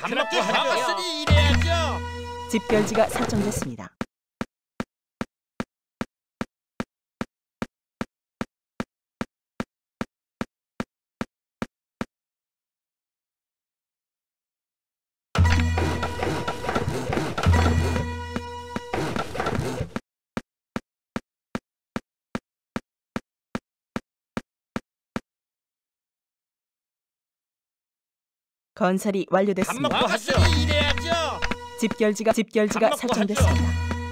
밥 먹고 하겠으니 일해야죠. 집결지가 설정됐습니다. 건설이 완료됐습니다. 밥 먹고 하겠으니 일해야죠. 집결지가 설정됐습니다.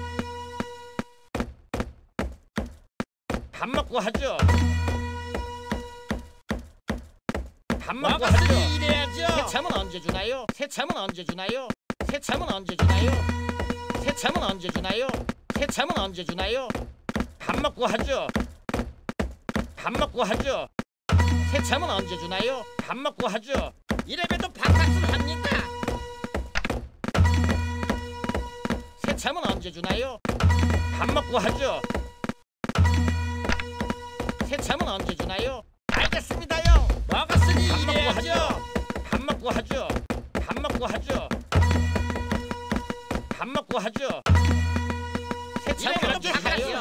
밥 먹고 하죠. 밥 먹고 하죠. 일해야죠. 새참은 언제 주나요? 새참은 언제 주나요? 새참은 언제 주나요? 새참은 언제 주나요? 새참은 언제 주나요? 밥 먹고 하죠. 밥 먹고 하죠. 새참은 언제 주나요? 밥 먹고 하죠. 이래봬도 밥값은 합니까? 새참은 언제 주나요? 밥 먹고 하죠. 새참은 언제 주나요? 알겠습니다요. 먹었으니 일해야죠. 밥 먹고 하죠. 밥 먹고 하죠. 밥 먹고 하죠. 새참은 언제 주나요?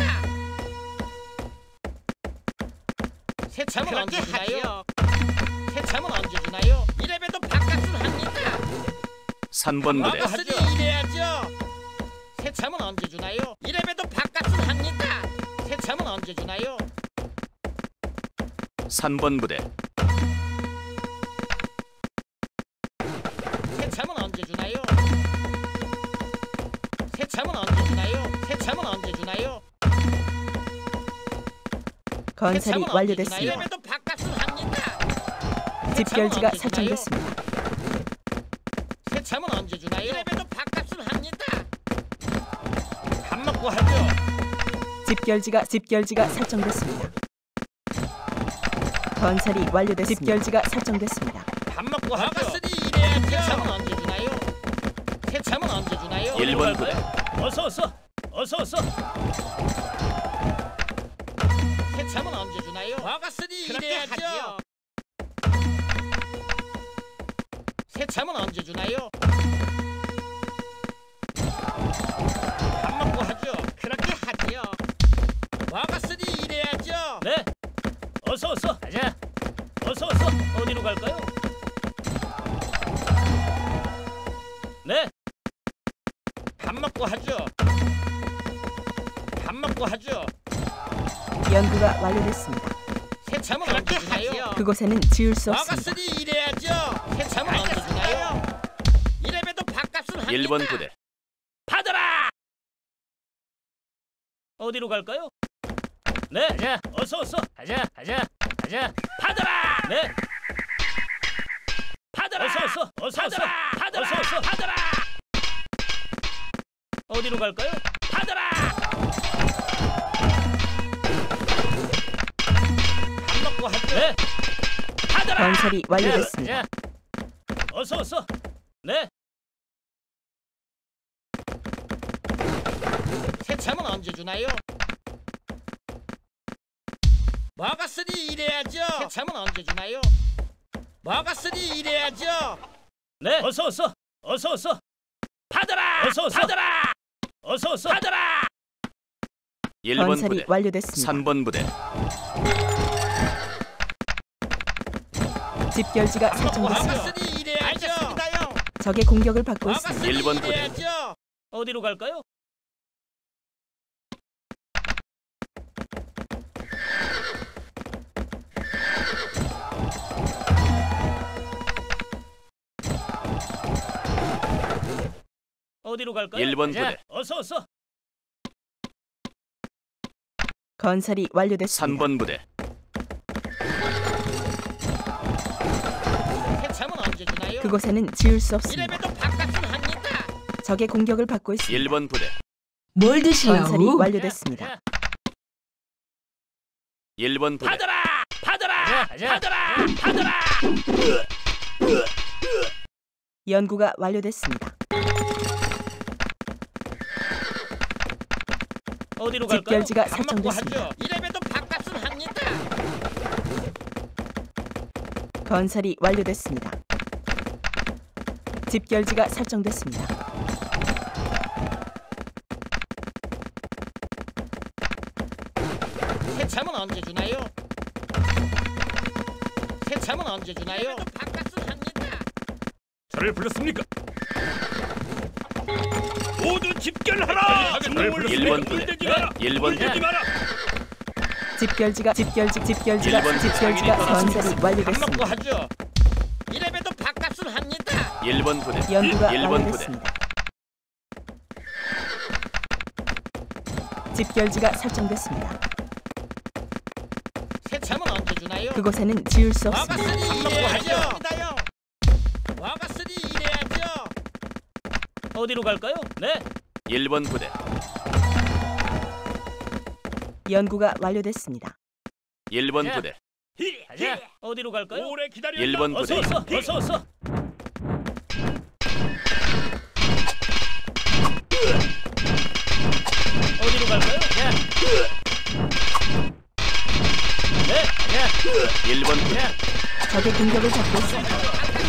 새참은 언제 주나요? 새참은 언제 주나요? 이래봬도 밥값은 합니까? 3번 부대 먹었으니 일해야죠. 새참은 언제 주나요? 이래봬도 밥값은 합니까? 새참은 언제 주나요? 3번 부대 새참은 언제 주나요? 새참은 언제 주나요? 새참은 언제 주나요? 건설이 완료됐습니다. 이래봬도 밥값은 합니까? 집결지가 설정됐습니다. 새참은 언제 주나요? 이래봬도 밥값은 합니까? 밥 먹고 하죠. 집결지가 설정됐습니다. 건설이 완료됐습니다. 집결지가 설정됐습니다. 밥 먹고 하죠. 먹었으니 일해야죠. 새참은 언제 주나요? 새참은 언제 주나요? 1번 부대 어서. 새참은 언제 주나요? 먹었으니 일해야죠. 새참은 언제 주나요? 밥 먹고 하죠. 그렇게 하지요. 먹었으니 일해야죠. 네. 어서 가자. 어서 어디로 갈까요? 네. 밥 먹고 하죠. 밥 먹고 하죠. 연구가 완료됐습니다. 새참은 언제 주나요? 그곳에는 지을 수 없습니다. 먹었으니 일해야죠. 새참은 언제 주나요? 이래봬도 밥값은 합니까? 1번 부대 받아라. 어디로 갈까요? 네. 가자. 어서 가자. 받아라. 네. 받아라. 어서. 받아라. 어디로 갈까요? 받아라. 밥 먹고 하죠. 네. 받아라. 건설이 완료됐습니다. 가자. 어서. 네. 새참은 언제 주나요? 먹었으니 일해야죠. 새참은 언제 주나요? 먹었으니 일해야죠. 네. 어서. 받아라. 받아라. 어서. 받아라. 1번 건설이 부대 완료됐습니다. 3번 부대 집결지가 설정됐습니다. 먹었으니 일해야죠. 알겠습니다요. 적의 공격을 받고 있습니다. 먹었으니 1번 부대. 일해야죠. 어디로 갈까요? 어디로 갈까요? 1번 가자. 부대 어서. 건설이 완료됐습니다. 3번 부대 새참은 언제 주나요? 그곳에는 지을 수 없습니다. 이래봬도 밥값은 합니까? 적의 공격을 받고 있습니다. 1번 부대 뭘 드시려고? 건설이 완료됐습니다. 1번 부대 받아라. 연구가 완료됐습니다. 어디로 갈까요? 집결지가 밥 먹고 설정됐습니다. 하죠. 이래봬도 밥값은 합니까? 건설이 완료됐습니다. 집결지가 설정됐습니다. 새참은 언제 주나요? 새참은 언제 주나요? 바깥을 합니다. 저를 불렀습니까? 모두 집결하라. 1번 부대 1번 부대 마라. 집결지가 일본 건설이 밥 먹고 완료됐습니다. 하죠. 이래봬도 밥값을 합니다. 1번 부대 연구가 1번 부대 완료됐습니다. 집결지가 설정됐습니다. 새참은 언제 주나요? 그곳에는 지을 수 없습니다. 와가스리 일해야죠. 와가스리 일해야죠. 어디로 갈까요? 네. 1번 부대 연구가 완료됐습니다. 1번 부대 가자. 어디로 갈까요? 오래 기다렸다. 1번 부대 어서. 어디로 갈까요? 네. 1번 부대 적의 공격을 받고 있습니다.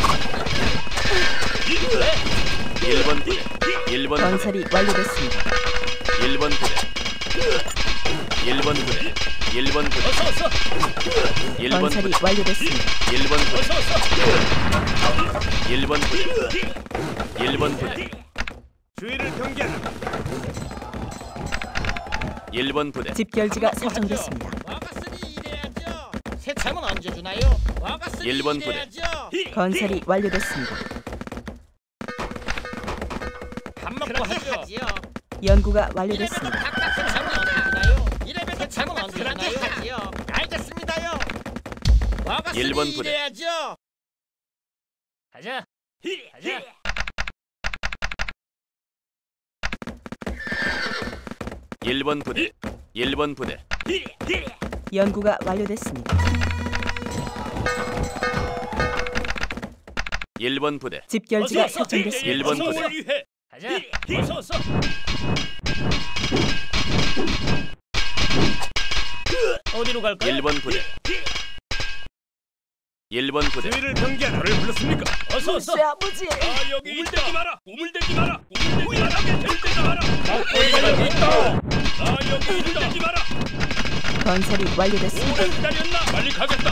1번 부대 1번 부대 건설이 완료됐습니다. 1번 부대 1번 부대 1번 부대 어서. 1번 건설이 부대 완료됐습니다. 1번 부대 어서. 1번 부대 1번 부대 주의를 경계하라. 1번 부대 집결지가 설정됐습니다. 와가스리 일해야죠. 새참은 언제 주나요? 와가스리 1번 부대. 일해야죠. 건설이 완료됐습니다. 밥 먹고 하죠. 연구가 이래봬도 완료됐습니다. 밥값을 참은 언제 주나요? 이래봬도 참은 언제 주나요? 알겠습니다요. 와가스리 1번 부대. 일해야죠. 가자. 1번 부대 1번 부대 연구가 완료됐습니다. 1번 부대 집결지가 설정됐습니다. 1번 부대 가자. 어서. 어디로 갈까요? 1번 부대 1번 부대 주의를 경계하라. 저를 불렀습니까? 어서. 아버지. 아, 여기 우물대지 마라. 우물대지 마라. 들대지 마라. 어디가 있다. 아, 여기 우물대지 마라. 건설이 완료됐습니다. 오래 기다렸나? 빨리 가겠다.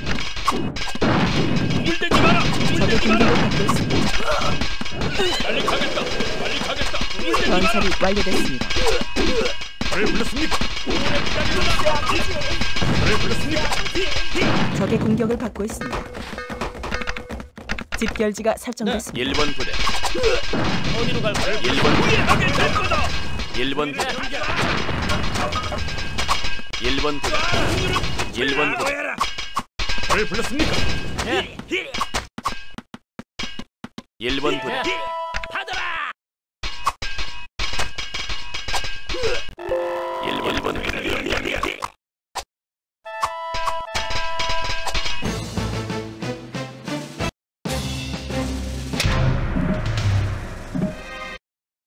우물대지 마라. 적의 공격을 받고 있습니다. 빨리 가겠다. 우물대지 마라. 건설이 완료됐습니다. 저를 불렀습니까? 오래 기다렸나? 저를 불렀습니까? 적의 공격을 받고 있습니다. 집결지가 설정됐습니다. 1번 부대 어디로 갈까요? 1번 부대 하게 될 거다. 1번 부대 1번 부대 1번 부대 저를 불렀습니까? 1번 부대